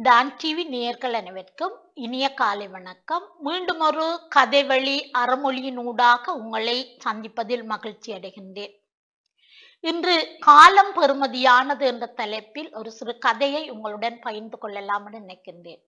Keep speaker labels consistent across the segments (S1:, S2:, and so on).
S1: Don TV நேயர்கள் அனைவருக்கும் இனிய காலை வணக்கம். மீண்டும் ஒரு கதைவழி அறமொழியினூடாக உங்களை சந்திப்பதில் மகிழ்ச்சி அடைகின்றேன். இன்று காலம் பெறுமதியானது என்ற தலைப்பில் ஒரு சிறு கதையை உங்களுடன் பகிர்ந்து கொள்ளலாம் என்று நினைக்கின்றேன்.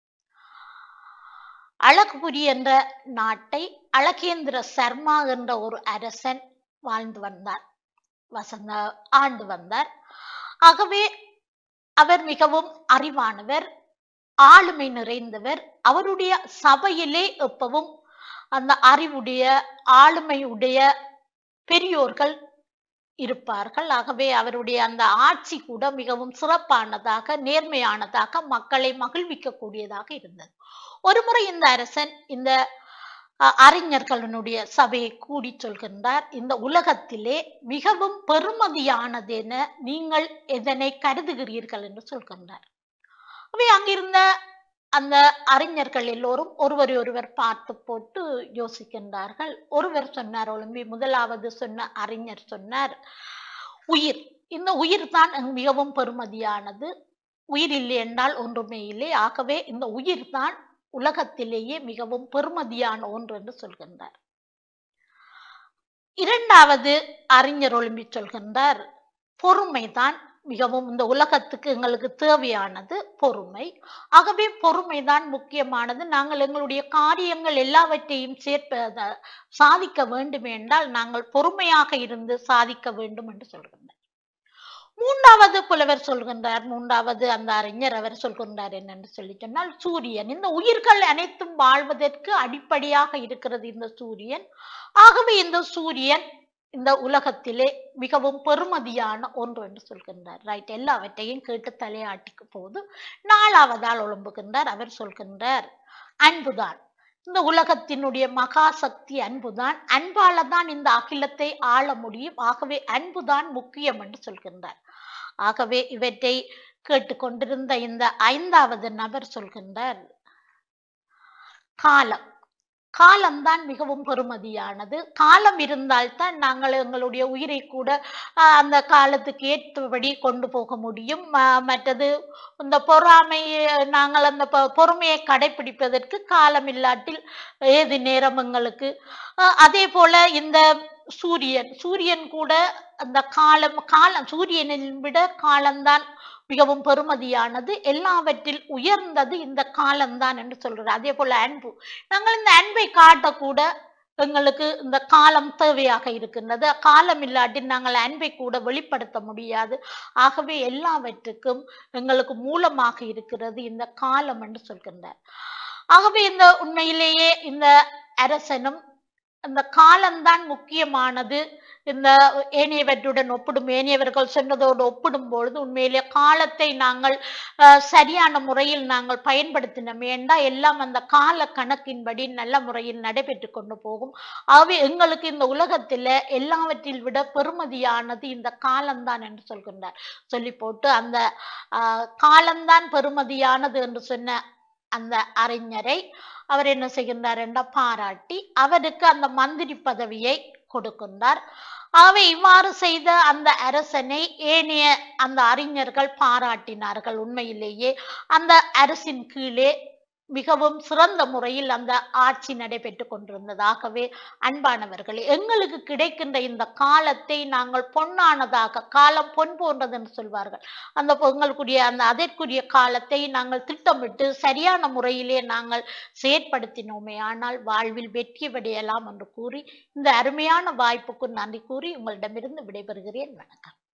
S1: அழகுபுரி என்ற நாட்டை அழகேந்திர சர்மா என்ற ஒரு அரசன் வாழ்ந்து வந்தார், ஆண்டு வந்தார். ஆகவே அவர் மிகவும் அறிவானவர், ஆளுமை நிறைந்தவர். அவருடைய சபையிலே எப்பவும் அந்த அறிவுடைய ஆளுமையுடைய பெரியோர்கள் இருப்பார்கள். ஆகவே அவருடைய அந்த ஆட்சி கூட மிகவும் சிறப்பானதாக, நேர்மையானதாக, மக்களை மகிழ்விக்க கூடியதாக இருந்தது. ஒருமுறை இந்த அரசன் இந்த அறிஞர்களுடைய சபையை கூடி சொல்கின்றார், இந்த உலகத்திலே மிகவும் பெருமதியானது என நீங்கள் எதனை கருதுகிறீர்கள் என்று சொல்கின்றார். அவை அங்கிருந்த அந்த அறிஞர்கள் எல்லோரும் ஒருவர் பார்த்து போட்டு யோசிக்கின்றார்கள். ஒருவர் சொன்னார், முதலாவது சொன்ன அறிஞர் சொன்னார், உயிர். இந்த உயிர் தான் மிகவும் பெருமதியானது. உயிர் இல்லை என்றால் ஒன்றுமே இல்லை. ஆகவே இந்த உயிர் தான் உலகத்திலேயே மிகவும் பெருமதியான ஒன்று என்று சொல்கின்றார். இரண்டாவது அறிஞர் ஒழும்பி சொல்கின்றார், பொறுமைதான் மிகவும் இந்த உலகத்துக்கு எங்களுக்கு தேவையானது பொறுமை. ஆகவே பொறுமைதான் முக்கியமானது. நாங்கள் எங்களுடைய காரியங்கள் எல்லாவற்றையும் சாதிக்க வேண்டும் என்றால் நாங்கள் பொறுமையாக இருந்து சாதிக்க வேண்டும் என்று சொல்கின்றார். மூன்றாவது புலவர் சொல்கின்றார், மூன்றாவது அந்த அறிஞர் அவர் சொல்கின்றார் என்னென்று சொல்லி சொன்னால், சூரியன். இந்த உயிர்கள் அனைத்தும் வாழ்வதற்கு அடிப்படையாக இருக்கிறது இந்த சூரியன். ஆகவே இந்த சூரியன் இந்த உலகத்திலே மிகவும் பெருமதியான ஒன்று என்று சொல்கின்றார். ரைட், எல்லாவற்றையும் கேட்டு தலையாட்டிக்கு போது நாலாவதால் எழும்புகின்றார். அவர் சொல்கின்றார், அன்புதான். இந்த உலகத்தினுடைய மகா சக்தி அன்புதான். அன்பால தான் இந்த அகிலத்தை ஆள முடியும். ஆகவே அன்புதான் முக்கியம் என்று சொல்கின்றார். ஆகவே இவற்றை கேட்டுக்கொண்டிருந்த இந்த ஐந்தாவது நபர் சொல்கின்றார், காலம். காலம்தான் மிகவும் பெருமதியானது. காலம் இருந்தால்தான் நாங்கள் எங்களுடைய உயிரை கூட அந்த காலத்துக்கு ஏற்றபடி கொண்டு போக முடியும். மற்றது இந்த பொறாமை, நாங்கள் அந்த பொறுமையை கடைபிடிப்பதற்கு காலம் இல்லாட்டில் ஏது நேரம் எங்களுக்கு. அதே போல இந்த சூரியன் கூட அந்த காலம் சூரியனை விட காலம்தான் மிகவும் பெருமதியானது. எல்லாவற்றில் உயர்ந்தது இந்த காலம்தான் என்று சொல்றார். அதே போல அன்பு, நாங்கள் இந்த அன்பை காட்டக்கூட எங்களுக்கு இந்த காலம் தேவையாக இருக்கின்றது. காலம் இல்லாட்டி நாங்கள் அன்பை கூட வெளிப்படுத்த முடியாது. ஆகவே எல்லாவற்றுக்கும் எங்களுக்கு மூலமாக இருக்கிறது இந்த காலம் என்று சொல்கின்றார். ஆகவே இந்த உண்மையிலேயே இந்த அரசனும் இந்த காலம்தான் முக்கியமானது, இந்த ஏனையவற்றுடன் ஏனையவர்கள் சொன்னதோடு ஒப்பிடும் பொழுது உண்மையிலே காலத்தை நாங்கள் சரியான முறையில் நாங்கள் பயன்படுத்தினோமே என்றால் எல்லாம் அந்த கால கணக்கின்படி நல்ல முறையில் நடைபெற்று கொண்டு போகும். ஆகவே எங்களுக்கு இந்த உலகத்தில் எல்லாவற்றில் விட பெருமதியானது இந்த காலம்தான் என்று சொல்கின்றார். சொல்லி போட்டு அந்த காலம்தான் பெருமதியானது என்று சொன்ன அந்த அறிஞரை அவர் என்ன செய்கின்றார் என்றால் பாராட்டி அவருக்கு அந்த மந்திரி பதவியை கொடுக்கின்றார். ஆகவே இவ்வாறு செய்த அந்த அரசனை ஏனைய அந்த அறிஞர்கள் பாராட்டினார்கள். உண்மையிலேயே அந்த அரசின் கீழே மிகவும் சிறந்த முறையில் அந்த ஆட்சி நடைபெற்று கொண்டிருந்ததாகவே அன்பானவர்களே, எங்களுக்கு கிடைக்கின்ற இந்த காலத்தை நாங்கள் பொன்னானதாக, காலம் பொன் போன்றது என்று சொல்வார்கள், அந்த எங்களுக்குரிய அந்த அதற்குரிய காலத்தை நாங்கள் திட்டமிட்டு சரியான முறையிலே நாங்கள் செயற்படுத்தினோமே ஆனால் வாழ்வில் வெற்றி அடையலாம் என்று கூறி இந்த அருமையான வாய்ப்புக்கு நன்றி கூறி உங்களிடமிருந்து விடைபெறுகிறேன். வணக்கம்.